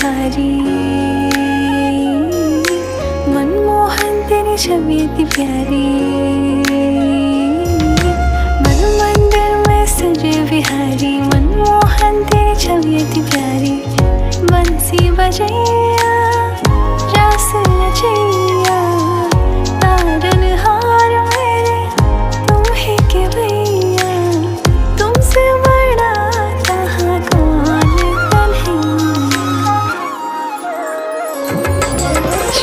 बिहारी। मनमोहन तेरी छवि इतनी प्यारी, मन मंदिर में सजे बिहारी। मनमोहन तेरी छवि इतनी प्यारी, बंसी बजे